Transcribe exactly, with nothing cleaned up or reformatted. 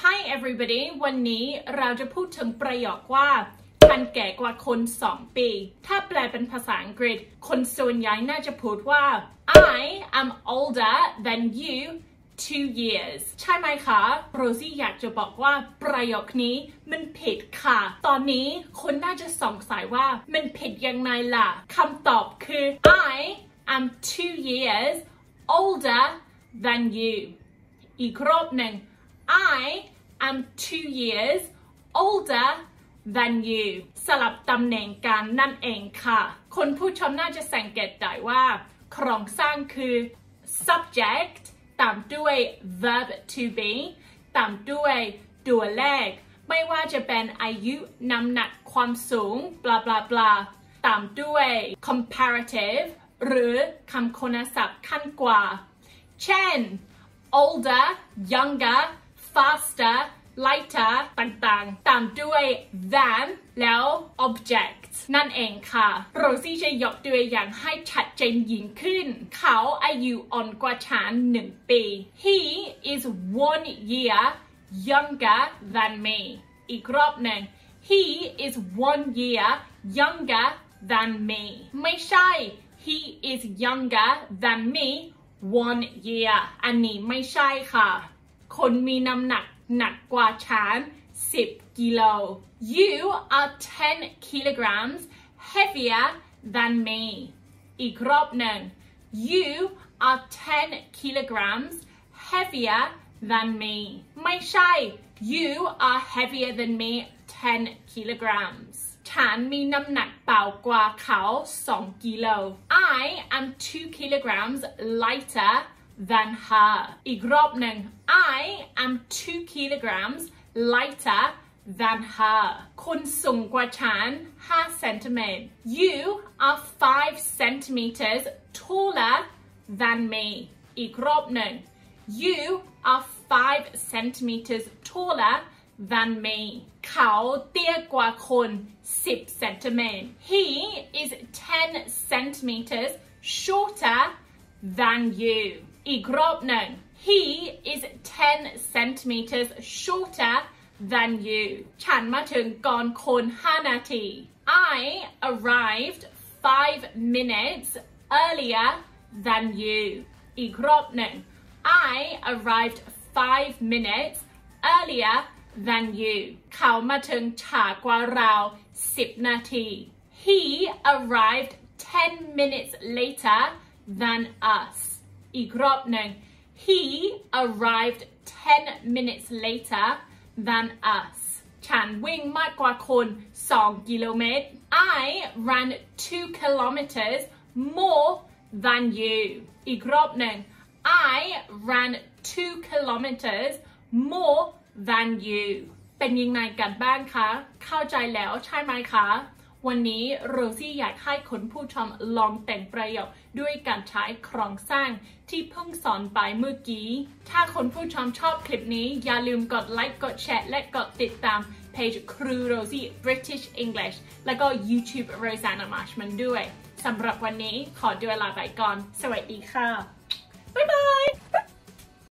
Hi everybody วันนี้เราจะพูดถึงประโยคว่าฉันแก่กว่าคนสองปีถ้าแปลเป็นภาษาอังกฤษคนส่วนใหญ่น่าจะพูดว่า I am older than you two years ใช่ไหมคะโรซี่อยากจะบอกว่าประโยคนี้มันผิดค่ะตอนนี้คนน่าจะสงสัยว่ามันผิดยังไงล่ะคำตอบคือ I am two years older than you อีกรอบหนึ่ง I am two years older than you สลับตำแหน่งกันนั่นเองค่ะคนผู้ชมน่าจะสังเกตได้ว่าโครงสร้างคือ subject ตามด้วย verb to be ตามด้วยตัวแรกไม่ว่าจะเป็นอายุน้ำหนักความสูง blah blah blah ตามด้วย comparative หรือคำคุณศัพท์ขั้นกว่าเช่น older younger faster lighter ต่างๆตามด้วย than แล้ว object นั่นเองค่ะโรซี่จะยกตัวอย่างให้ชัดเจนยิ่งขึ้นเขาอายุอ่อนกว่าฉันหนึ่งปี He is one year younger than me อีกรอบหนึ่ง He is one year younger than me ไม่ใช่ He is younger than me one year อันนี้ไม่ใช่ค่ะคนมีน้ำหนักหนักกว่าฉันสิบกิโล You are ten kilograms heavier than me อีกรอบหนึ่ง You are ten kilograms heavier than me ไม่ใช่ You are heavier than me ten kilograms ฉันมีน้ำหนักเบากว่าเขาสองกิโล I am two kilograms lighter than her อีกรอบหนึ่ง I am two kilograms lighter than her คุณสูงกว่าฉันห้าเซนติเมตร You are five centimeters taller than me อีกรอบหนึ่ง You are five centimeters taller than me เขาเตี้ยกว่าคนสิบเซนติเมตร He is ten centimeters shorter than you อีกรอบหนึ่ง He is ten centimeters shorter than you ฉันมาถึงก่อนคนห้านาที I arrived five minutes earlier than you อีกรอบหนึ่ง I arrived five minutes earlier than you เขามาถึงช้ากว่าเราสิบนาที He arrived ten minutes later than us อีกรอบหนึ่ง He arrived ten minutes later than us ฉันวิ่งมากกว่าคนสองกิโลเมตร I ran two kilometers more than you อีกรอบหนึ่ง I ran two kilometers more than you เป็นยังไงกันบ้างคะเข้าใจแล้วใช่ไหมคะวันนี้โรซี่อยากให้คุณผู้ชมลองแต่งประโยคด้วยการใช้โครงสร้างที่เพิ่งสอนไปเมื่อกี้ถ้าคุณผู้ชมชอบคลิปนี้อย่าลืมกดไลค์กดแชร์และกดติดตามเพจครูโรซี่ British English แล้วก็ YouTube Rosanna Marshman ด้วยสำหรับวันนี้ขอตัวลาไปก่อนสวัสดีค่ะบ๊ายบาย